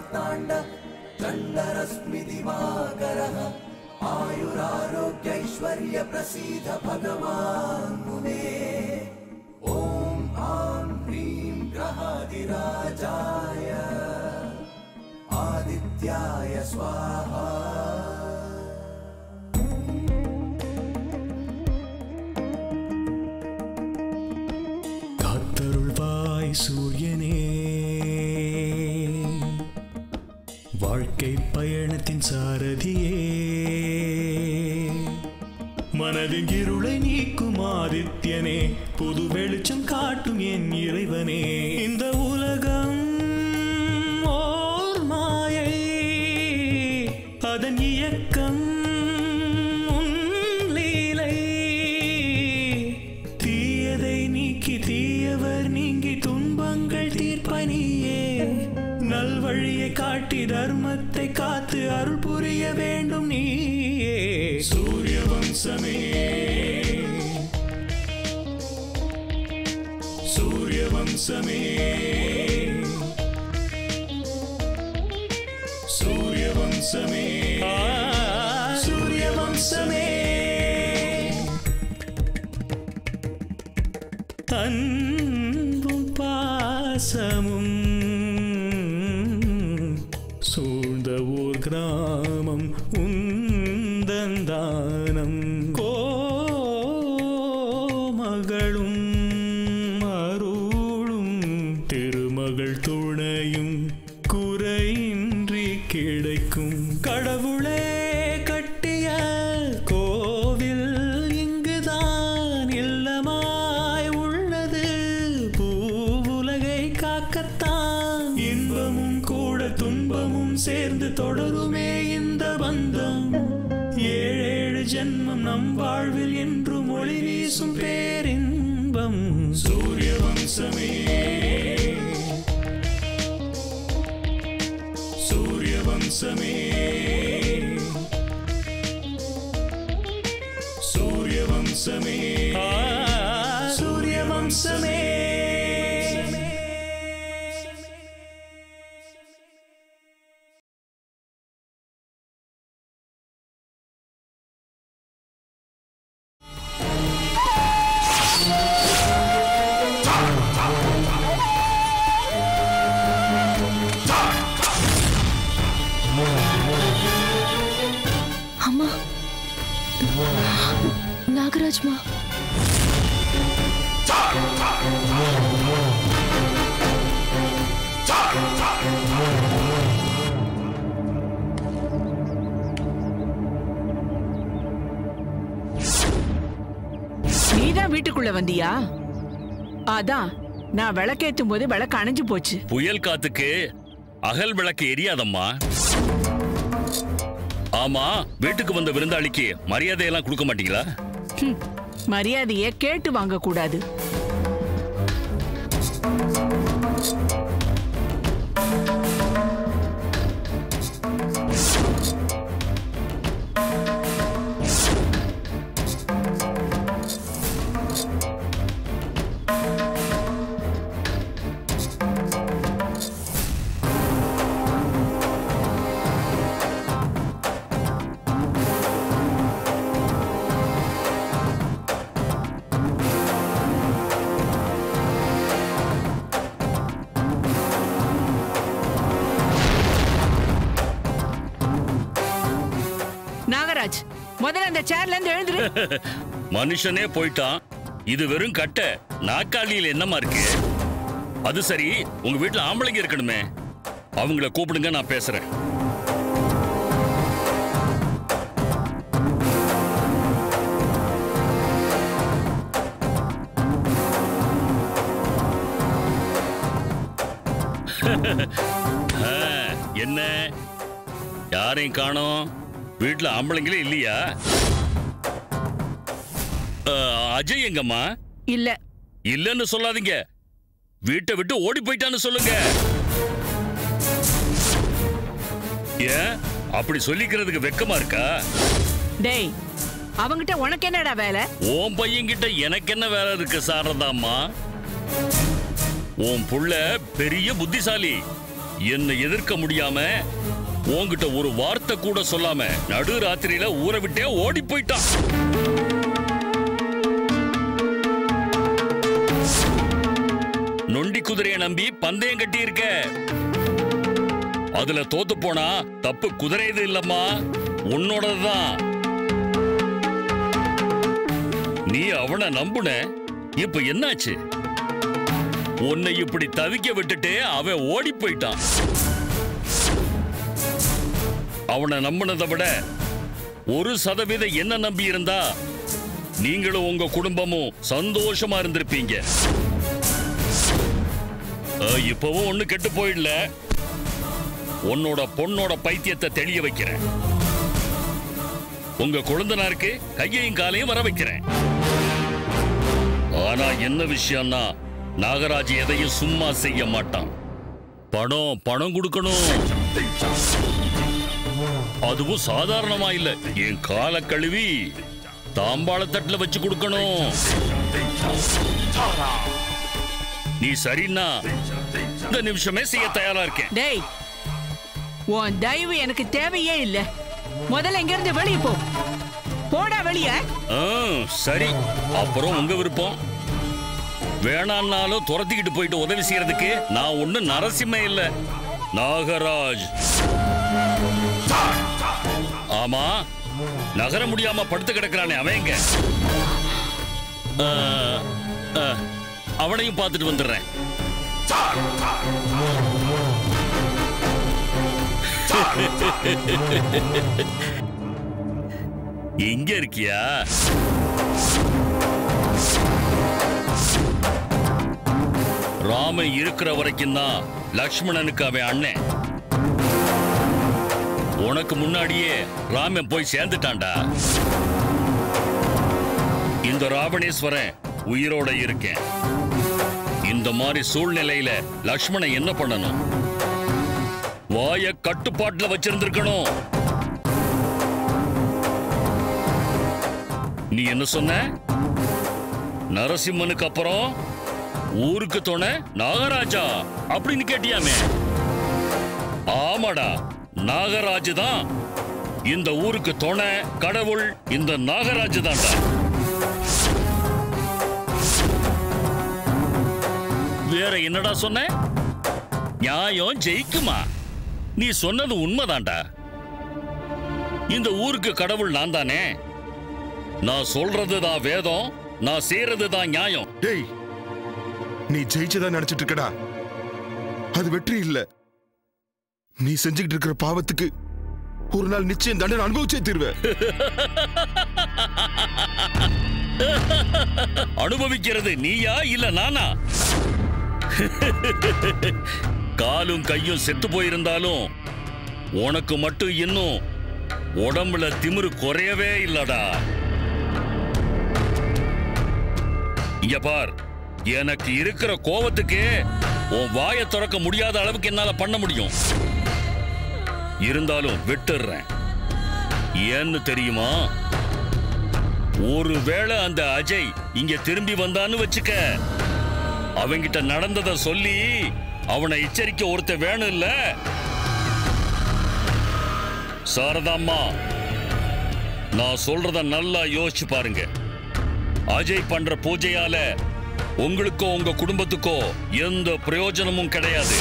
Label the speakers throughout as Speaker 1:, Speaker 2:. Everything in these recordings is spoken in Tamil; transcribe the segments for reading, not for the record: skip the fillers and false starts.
Speaker 1: मार्ताण्ड चण्डरश्मि दिवाकरः आयुरारोग्यैश्वर्य प्रसीद भगवान् मुने ॐ आं ह्रीं ग्रहादिराजाय आदित्याय स्वाहा
Speaker 2: காத்தருள்வாய் சூரியனே வாழ்க்கை பயணத்தின் சாரதியே மனதின் இருளை நீக்கும் ஆதித்யனே புது வெளிச்சம் காட்டும் என் இறைவனே இந்த உலகம் ஓர் மாயை அதன் இயக்கம் உன் லீலை தீயதை நீக்கி தீயவர் நீங்கி துன்பங்கள் தீர்ப்பனியே நல்வழியை காட்டி தர்மத்தை காத்து அருள் புரிய வேண்டும் நீயே சூரியவம்சமே சூரியவம்சமே சூரியவம்சமே சூரியவம்சமே அன்பும் பாசமும் சூழ்ந்த ஊர் கிராமம் உந்தந்தானம் கோமகளும் அருளும் திருமகள் துணையும் குறையின்றி கிடைக்கும் கடவுளே கட்டிய கோவில் இங்குதான் இல்லமாய் உள்ளது பூவுலகை காக்கத்தான் இன்பமும் கூட துன்பமும் சேர்ந்து தொடருமே இந்த பந்தம் ஏழேழு ஜென்மம் நம் வாழ்வில் என்றும் ஒளி வீசும் பேரின்பம் சூரியவம்சமே சூரியவம்சமே சூரியவம்சமே சூரியவம்சமே
Speaker 3: नागराज माँ
Speaker 4: நீதான் வீட்டுக்குள்ள வந்தியா? அதான் நான் விளக்கேற்றும் போது விளக்கு அணைஞ்சு போச்சு.
Speaker 5: புயல் காத்துக்கு அகல் விளக்கு எரியாதம்மா. ஆமா, வீட்டுக்கு வந்த விருந்தாளிக்கு மரியாதையெல்லாம் கொடுக்க மாட்டீங்களா?
Speaker 4: மரியாதைய கேட்டு வாங்க கூடாது. நாகராஜ், முதல்ல அந்த சேர்ல இருந்து எழுந்துரு.
Speaker 5: மனுஷனே போயிட்டான், இது வெறும் கட்டை. நாக்காளியில் என்னமா இருக்கு? அது சரி, உங்க வீட்டுல ஆம்பளைங்க இருக்கணுமே, அவங்கள கூப்பிடுங்க, நான் பேசுறேன். என்ன யாரையும் காணோம்? வீட்டுல ஆம்பளைங்களே இல்லையா? அஜய் எங்கம்மா?
Speaker 4: இல்ல
Speaker 5: இல்லன்னு சொல்லாதீங்க, வீட்டை விட்டு ஓடி போயிட்டான்னு சொல்லுங்க. ஏன் அப்படி சொல்லிக்கிறதுக்கு வெக்கமா இருக்கா?
Speaker 4: டேய், அவங்கிட்ட உனக்கு என்னடா வேலை?
Speaker 5: உன் பையன்கிட்ட எனக்கு என்ன வேலை இருக்கு சாரதாம்மா? உன் புள்ள பெரிய புத்திசாலி, என்னை எதிர்க்க முடியாம உன்கிட்ட ஒரு வார்த்தை கூட சொல்லாம நடு ராத்திரியில ஊரை விட்டே ஓடி போயிட்டான். நொண்டி குதிரையை நம்பி பந்தயம் கட்டி இருக்க. அதுல தோத்து போனா தப்பு குதிரைது இல்லம்மா, உன்னோடதுதான். நீ அவனை நம்புன, இப்ப என்னாச்சு? உன்னை இப்படி தவிக்க விட்டுட்டு அவன் ஓடி போயிட்டான். அவனை நம்பினதை விட 1% என்ன நம்பி இருந்தா நீங்களும் உங்க குடும்பமும் சந்தோஷமா இருந்திருப்பீங்க. இப்பவும் ஒண்ணு கெட்டு போயிடல. உன்னோட பொண்ணோட பைத்தியத்தை தெளிய வைக்கிறேன். உங்க குழந்தனாருக்கு கையையும் காலையும் வர வைக்கிறேன். ஆனா என்ன விஷயம்னா, நாகராஜ் எதையும் சும்மா செய்ய மாட்டான். பணம் கொடுக்கணும். அதுவும் சாதாரணமா இல்ல, என் காலை கழுவி தாம்பாள தட்டுல வச்சு கொடுக்கணும். நீ சரின்னா இந்த நிமிஷமே செய்ய தயாரா இருக்கேன்.
Speaker 4: டேய், உன் தயவு எனக்கு தேவையே இல்ல. முதல்ல இங்க இருந்து வெளியே போ. போடா வெளியே.
Speaker 5: சரி, அப்புறம் உங்க விருப்பம். வேணான்னாலும் துரத்திக்கிட்டு போயிட்டு உதவி செய்யறதுக்கு நான் ஒண்ணு நரசிம்ம இல்ல, நாகராஜ். ஆமா, நகர முடியாம படுத்து கிடக்கிறானே அவங்க. அவனையும் பார்த்துட்டு வந்துடுறேன். எங்க இருக்கியா? ராமன் இருக்கிற வரைக்கும் தான் லக்ஷ்மணனுக்கு அவன் அண்ணன். உனக்கு முன்னாடியே ராமன் போய் சேர்ந்துட்டான்டா. இந்த ராவணேஸ்வரன் உயிரோட இருக்கேன். இந்த மாதிரி சூழ்நிலையில லக்ஷ்மணன் என்ன பண்ணணும்? வாய கட்டுப்பாட்டுல வச்சிருந்திருக்கணும். நீ என்ன சொன்ன? நரசிம்மனுக்கு அப்புறம் ஊருக்கு துணை நாகராஜா அப்படின்னு கேட்டியாமே? ஆமாடா, நாகராஜ் தான் இந்த ஊருக்கு துணை. கடவுள் இந்த நாகராஜ் தான்டா. வேற என்னடா சொன்ன? நியாயம் ஜெயிக்குமா? நீ சொன்னது உண்மைதான்டா. இந்த ஊருக்கு கடவுள் நான் தானே. நான் சொல்றதுதான் வேதம், நான் செய்யறதுதான் நியாயம்.
Speaker 3: டேய், நீ ஜெயிச்சதா நினைச்சிட்டு இருக்கடா. அது வெற்றி இல்ல. நீ செஞ்சுக்கிட்டு இருக்கிற பாவத்துக்கு ஒரு நாள் நிச்சயம் தண்டனை அனுபவிச்சே தீர்வே.
Speaker 5: அனுபவிக்கிறது நீயா இல்ல நானா? காலும் கையும் செத்து போயிருந்தாலும் உனக்கு மட்டும் இன்னும் உடம்புல திமிரு குறையவே இல்லடா. இங்க பார், எனக்கு இருக்கிற கோவத்துக்கு உன் வாயை திறக்க முடியாத அளவுக்கு என்னால பண்ண முடியும். இருந்தாலும் விட்டுறேன். ஏன்னு தெரியுமா? ஒருவேளை அந்த அஜய் இங்க திரும்பி வந்தான்னு வச்சுக்க, அவங்கிட்ட நடந்ததை சொல்லி அவனை எச்சரிக்க ஒருத்த வேணும் இல்ல? சாரதாம்மா, நான் சொல்றத நல்லா யோசிச்சு பாருங்க. அஜய் பண்ற பூஜையால உங்களுக்கோ உங்க குடும்பத்துக்கோ எந்த பிரயோஜனமும் கிடையாது.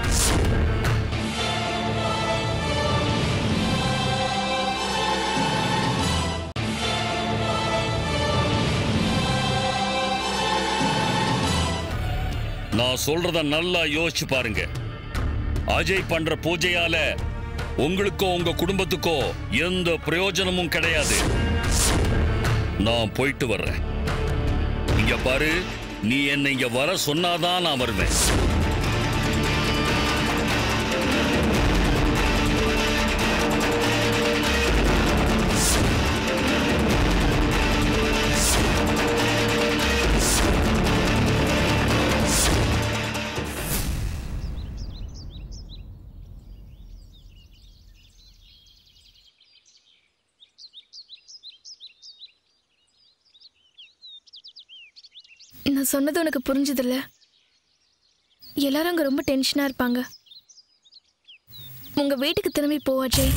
Speaker 5: நான் சொல்றத நல்லா யோசிச்சு பாருங்க. அஜய் பண்ற பூஜையால உங்களுக்கோ உங்க குடும்பத்துக்கோ எந்த பிரயோஜனமும் கிடையாது. நான் போயிட்டு வர்றேன். இங்க பாரு, நீ என்னை இங்க வர சொன்னாதான் நான் வருவேன்.
Speaker 6: நான் சொன்னது உனக்கு புரிஞ்சதில்ல. எல்லாரும் அங்க ரொம்ப டென்ஷனா இருப்பாங்க. உங்க வீட்டுக்கு திரும்பி போ அஜய்.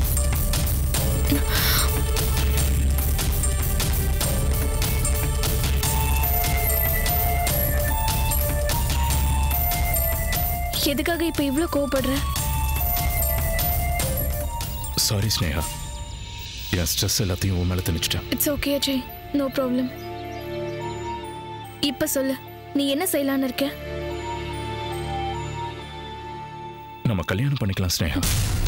Speaker 6: எதுக்காக இப்ப இவ்ளோ கோவப்படுற?
Speaker 2: சாரி ஸ்னேகா, என் ஸ்ட்ரெஸ் எல்லாத்தையும் உன் மேல திணிச்சிட்டேன்.
Speaker 6: It's okay Ajay, no problem. இப்ப சொல்லு, நீ என்ன செய்யலான்னு இருக்க?
Speaker 2: நம்ம கல்யாணம் பண்ணிக்கலாம் ஸ்னேகா.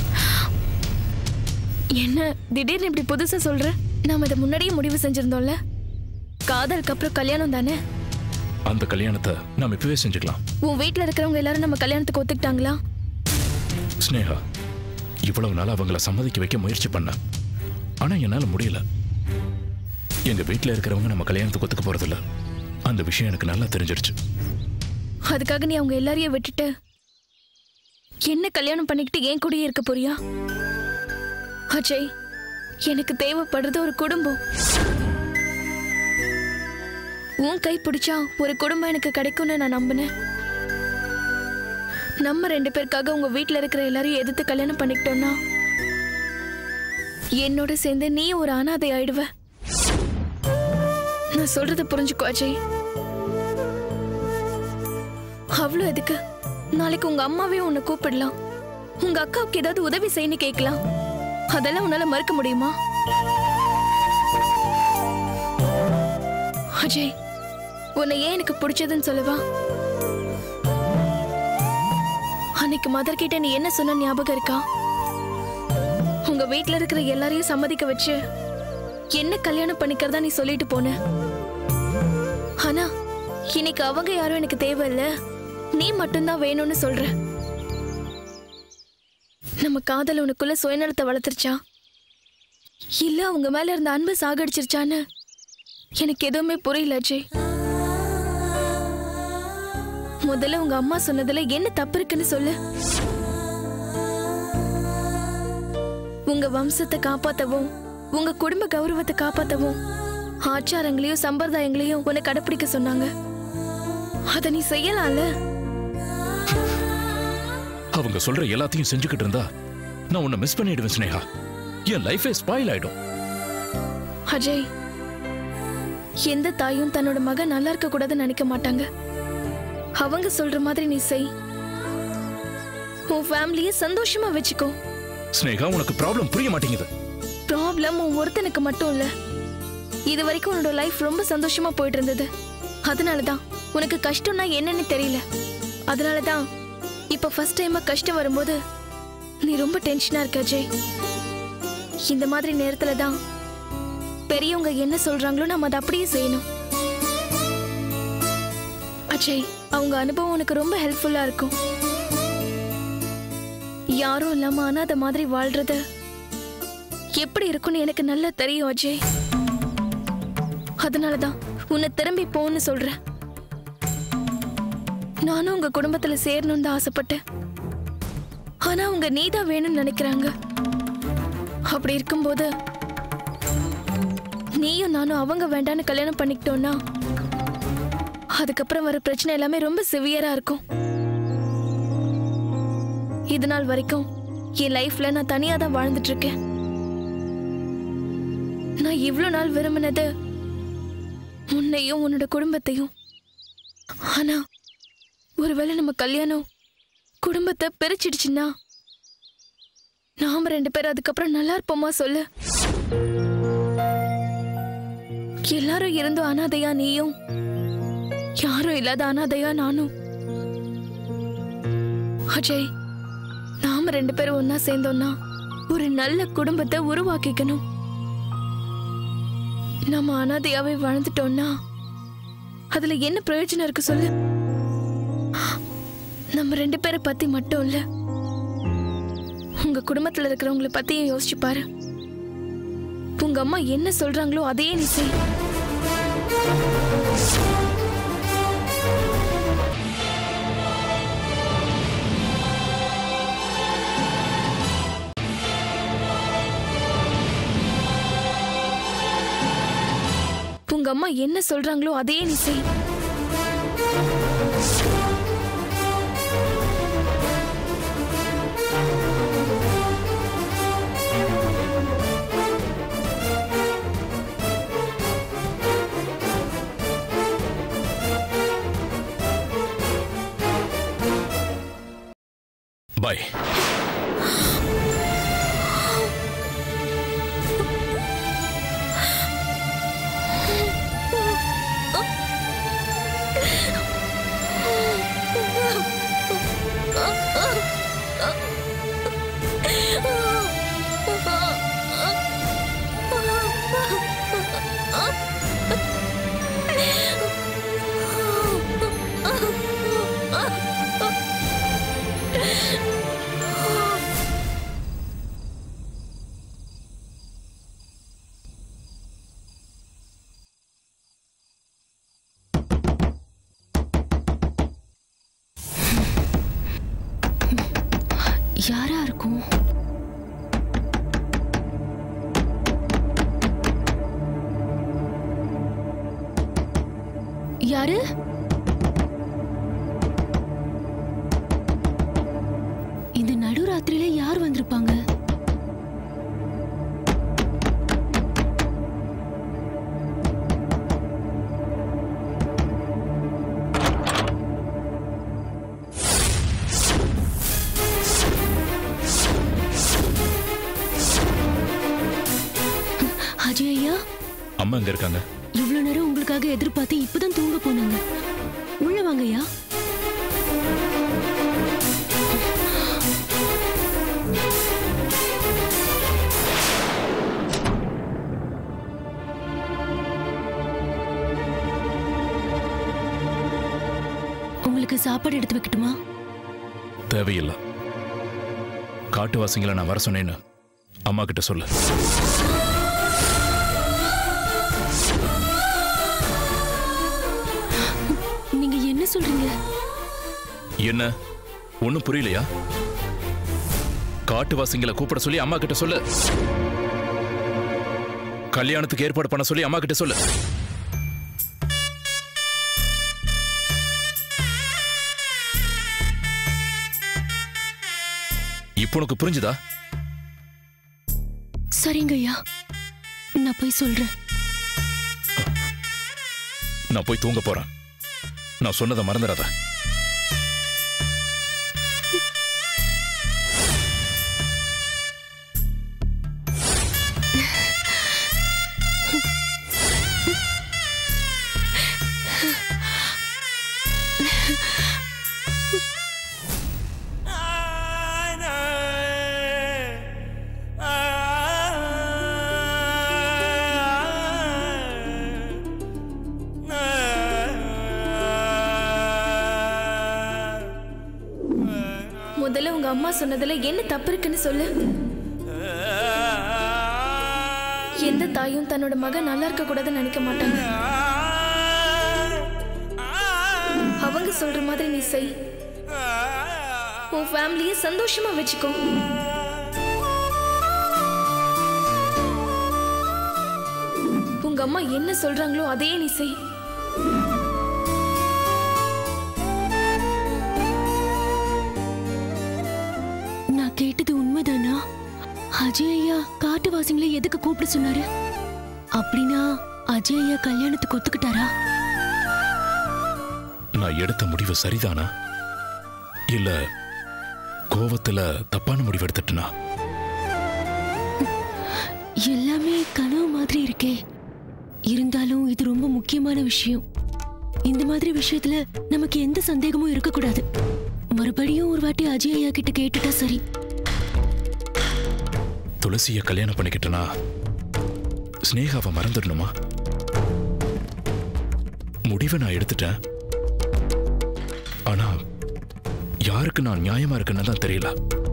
Speaker 6: என்ன திடீர்னு இப்படி புதுசா சொல்ற? நாம இதை முன்னாடியே முடிவு செஞ்சிருந்தோம்ல. காதலுக்கு அப்புறம் கல்யாணம் தானே.
Speaker 2: அந்த கல்யாணத்தை நாம இப்பவே செஞ்சுக்கலாம்.
Speaker 6: உன் வீட்டுல இருக்கிறவங்க எல்லாரும் நம்ம கல்யாணத்துக்கு ஒத்துக்கிட்டாங்களா?
Speaker 2: ஸ்னேகா, இவ்வளவு நாள் அவங்கள சம்மதிக்க வைக்க முயற்சி பண்ண, ஆனா என்னால முடியல. எங்க வீட்டுல இருக்கிறவங்க நம்ம கல்யாணத்துக்கு ஒத்துக்க போறதில்ல. அந்த விஷயம் எனக்கு நல்லா தெரிஞ்சிருச்சு.
Speaker 6: அதுக்காக நீ அவங்க எல்லாரையும் விட்டுட்டு என்ன கல்யாணம் பண்ணிக்கிட்டு ஏன் கூடயே இருக்க போறியா? அஜய், எனக்கு தேவைப்படுறது ஒரு குடும்பம். உன் கை பிடிச்சா ஒரு குடும்பம் எனக்கு கிடைக்கும்னு நான் நம்பினேன். நம்ம 2 பேருக்காக உங்க வீட்டுல இருக்கிற எல்லாரையும் எதிர்த்து கல்யாணம் பண்ணிக்கிட்டோம்னா என்னோட சேர்ந்து நீ ஒரு அனாதை ஆயிடுவ. நான் சொல்றத புரிஞ்சுக்கோ அஜய். அவ்வளவு எதுக்கு? நாளைக்கு உங்க அம்மாவே உன்னை கூப்பிடலாம். உங்க அக்காவுக்கு ஏதாவது உதவி செய்யணும் கேட்கலாம். அதெல்லாம் உன்னால மறுக்க முடியுமா? அஜய், உன்னை ஏன் எனக்கு பிடிச்சதுன்னு சொல்லவா? அன்னைக்கு மதர் கிட்ட நீ என்ன சொன்ன ஞாபகம் இருக்கா? உங்க வீட்டுல இருக்கிற எல்லாரையும் சம்மதிக்க வச்சு என்ன கல்யாணம் பண்ணிக்கிறதா நீ சொல்லிட்டு போன. ஆனா இன்னைக்கு அவங்க யாரும் எனக்கு தேவையில்ல, நீ மட்டும்தான் வேணும்னு சொல்ற. நம்ம காதல் உனக்குள்ள சுயநலத்தை வளர்த்துருச்சா, இல்ல அவங்க மேல இருந்த அன்பு சாகடிச்சிருச்சான்னு எனக்கு எதுவுமே புரியல அஜய். முதல்ல உங்க அம்மா சொன்னதுல என்ன தப்பு இருக்குன்னு சொல்லு. உங்க வம்சத்தை காப்பாத்தவும் உங்க குடும்ப கௌரவத்தை காப்பாத்தவும் ஆச்சாரங்களையும் சம்பிரதாயங்களையும் உன்னை கடைப்பிடிக்க சொன்னாங்க. அத நீ செய்யலாம்ல.
Speaker 2: அவங்க சொல்ற எல்லாத்தையும் செஞ்சுக்கிட்டு இருந்தா நான் உன்னை மிஸ் பண்ணிடுவேன் ஸ்னேகா. என் லைஃபே ஸ்பாயில் ஆயிடும்.
Speaker 6: அஜய், எந்த தாயும் தன்னோட மகன் நல்லா இருக்க கூடாதுன்னு நினைக்க மாட்டாங்க. அவங்க சொல்ற மாதிரி நீ செய். உன் ஃபேமிலியை சந்தோஷமா வச்சுக்கோ.
Speaker 2: ஸ்னேகா, உனக்கு ப்ராப்ளம் புரிய மாட்டேங்குது.
Speaker 6: ப்ராப்ளம் உன் ஒருத்தனுக்கு மட்டும் இல்ல. இது வரைக்கும் உன்னோட லைஃப் ரொம்ப சந்தோஷமா போயிட்டு இருந்தது. அதனாலதான் உனக்கு கஷ்டம்னா என்னன்னு தெரியல. அதனாலதான் இப்ப ஃபர்ஸ்ட் டைமா கஷ்டம் வரும்போது நீ ரொம்ப டென்ஷனா இருக்க அஜய். இந்த மாதிரி நேரத்துல தான் பெரியவங்க என்ன சொல்றாங்களோ நம்ம அதை அப்படியே செய்யணும். அஜய், அவங்க அனுபவம் உனக்கு ரொம்ப ஹெல்ப்ஃபுல்லா இருக்கும். யாரும் இல்லாம அனாதை மாதிரி வாழ்றது எப்படி இருக்கும்னு எனக்கு நல்லா தெரியும் அஜய். அதனாலதான் உன்னை திரும்பி போன்னு சொல்றேன். நானும் உங்க குடும்பத்துல சேரணும்னு தான் ஆசைப்பட்டேன். ஆனா உங்க நீதான் வேணும்னு நினைக்கிறாங்க. அப்படி இருக்கும்போது நீயும் நானும் அவங்க வேண்டான்னு கல்யாணம் பண்ணிக்கிட்டோம்னா அதுக்கப்புறம் வர பிரச்சனை எல்லாமே ரொம்ப சிவியரா இருக்கும். இது நாள் வரைக்கும் என் லைஃப்ல நான் தனியா தான் வாழ்ந்துட்டு இருக்கேன். நான் இவ்வளவு நாள் விரும்பினது உன்னையும் உன்னோட குடும்பத்தையும். ஆனா ஒருவேளை நம்ம கல்யாணம் குடும்பத்தை பிரிச்சிடுச்சுன்னா நாம 2 பேரும் அதுக்கப்புறம் நல்லா இருப்போமா சொல்லு? எல்லாரும் இருந்தும் அனாதையா நீயும், யாரும் இல்லாத அனாதையா நானும். அஜய், நாம 2 பேரும் ஒன்னா சேர்ந்தோம்னா ஒரு நல்ல குடும்பத்தை உருவாக்கிக்கணும். நம்ம அனாதையாவே வாழ்ந்துட்டோம்னா அதுல என்ன பிரயோஜனம் இருக்கு சொல்லு? நம்ம 2 பேரை பத்தி மட்டும் இல்ல, உங்க குடும்பத்துல இருக்கிறவங்களை பத்தியும் யோசிச்சு பாரு. உங்க அம்மா என்ன சொல்றாங்களோ அதையே நீ செய். உங்க அம்மா என்ன சொல்றாங்களோ அதையே நீ செய்.
Speaker 2: பாய்.
Speaker 6: யாரா இருக்கும்? யாரு? இந்த நடுராத்திரியில யார் வந்திருப்பாங்க? அஜய் ஐயா,
Speaker 2: அம்மா எங்க இருக்காங்க?
Speaker 6: இவ்வளவு நேரம் உங்களுக்காக எதிர்பார்த்து இப்பதான் தூங்க போனாங்க. உள்ள வாங்கய்யா. உங்களுக்கு சாப்பாடு எடுத்து வைக்கட்டுமா?
Speaker 2: தேவையில்லை. காட்டுவாசிங்களை நான் வர சொன்னேன்னு அம்மா கிட்ட சொல்லு.
Speaker 6: நீங்க என்ன சொல்றீங்க?
Speaker 2: என்ன ஒண்ணும் புரியலையா? காட்டுவாசிங்களை கூப்பிட சொல்லி அம்மா கிட்ட சொல்லு. கல்யாணத்துக்கு ஏற்பாடு பண்ண சொல்லி அம்மா கிட்ட சொல்லு. இப்போ உனக்கு புரிஞ்சுதா?
Speaker 6: சரிங்க ஐயா, நான் போய் சொல்றேன்.
Speaker 2: நான் போய் தூங்க போறேன். நான் சொன்னதை மறந்துடாத.
Speaker 6: முதல்ல உங்க அம்மா சொன்னதுல என்ன தப்பு இருக்குன்னு சொல்லு. எந்த தாயும் தன்னோட மகன் நல்லா இருக்க கூடாதுன்னு நினைக்க மாட்டாங்க. அவங்க சொல்ற மாதிரி நீ செய். உன் ஃபேமிலியை சந்தோஷமா வச்சுக்கோ. உங்க அம்மா என்ன சொல்றாங்களோ அதே நீ செய். கேட்டது உண்மைதானா? அஜய் ஐயா காட்டுவாசிங்களை எதுக்கு கூப்பிட சொன்னாரு? அப்படின்னா அஜய் ஐயா கல்யாணத்துக்கு ஒத்துக்கிட்டாரா?
Speaker 2: நான் எடுத்த முடிவு சரிதானா இல்ல கோவத்துல தப்பான முடிவு எடுத்துட்டனா?
Speaker 6: எல்லாமே கனவு மாதிரி இருக்கே. இருந்தாலும் இது ரொம்ப முக்கியமான விஷயம். இந்த மாதிரி விஷயத்துல நமக்கு எந்த சந்தேகமும் இருக்கக்கூடாது. மறுபடியும் ஒரு வாட்டி அஜய் ஐயா கிட்ட கேட்டுட்டா சரி.
Speaker 2: துளசிய கல்யாணம் பண்ணிக்கிட்டனா ஸ்னேகாவை மறந்துடணுமா? முடிவை நான் எடுத்துட்டேன். ஆனா யாருக்கு நான் நியாயமா இருக்குன்னு தான் தெரியல.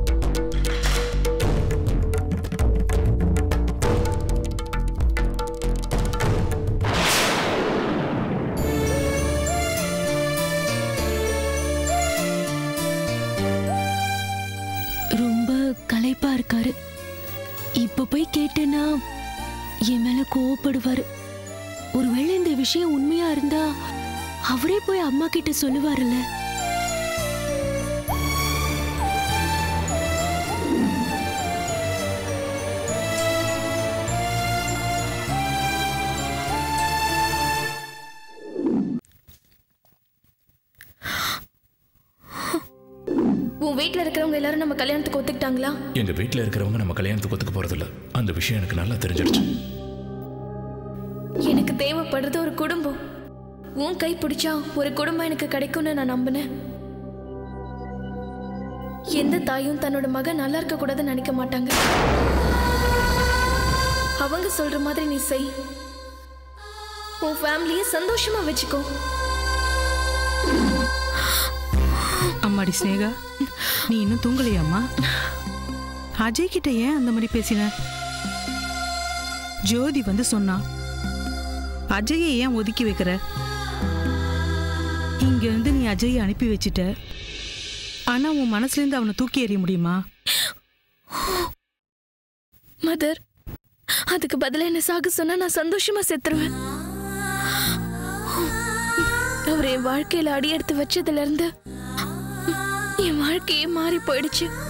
Speaker 6: ரொம்ப களைப்பா இருக்காரு. இப்ப போய் கேட்டேன்னா என் மேல கோவப்படுவாரு. ஒருவேளை இந்த விஷயம் உண்மையா இருந்தா அவரே போய் அம்மா கிட்ட சொல்லுவாருல்ல. உன் வீட்ல இருக்கிறவங்க எல்லாரும் நம்ம கல்யாணத்துக்கு ஒத்துக்கிட்டாங்களா?
Speaker 2: எங்க வீட்ல இருக்கிறவங்க நம்ம கல்யாணத்துக்கு ஒத்துக்க போறதில்ல. அந்த விஷயம் எனக்கு நல்லா தெரிஞ்சிருச்சு.
Speaker 6: எனக்கு தேவைப்படுறது ஒரு குடும்பம். உன் கை பிடிச்சா ஒரு குடும்பம் எனக்கு கிடைக்கும்னு நான் நம்பினேன். எந்த தாயும் தன்னோட மகன் நல்லா இருக்க கூடாதுன்னு நினைக்க மாட்டாங்க. அவங்க சொல்ற மாதிரி நீ செய். உன் ஃபேமிலியை சந்தோஷமா வச்சுக்கோ.
Speaker 7: அம்மாடி ஸ்னேகா, நீ இன்னும் தூங்கலையாம்மா? அஜய் கிட்ட ஏன் அந்த மாதிரி பேசின? ஜோதி வந்து சொன்னா, அஜயை ஏன் ஒதுக்கி வைக்கிற? இங்க இருந்து நீ அஜயை அனுப்பி வச்சிட்ட, ஆனா உன் மனசுல இருந்து அவனை தூக்கி எறிய முடியுமா?
Speaker 6: மதர், அதுக்கு பதிலா என்ன சாக சொன்னா நான் சந்தோஷமா செத்துருவேன். அவர் என் வாழ்க்கையில அடி எடுத்து வச்சதுல இருந்து என் வாழ்க்கையே மாறி போயிடுச்சு.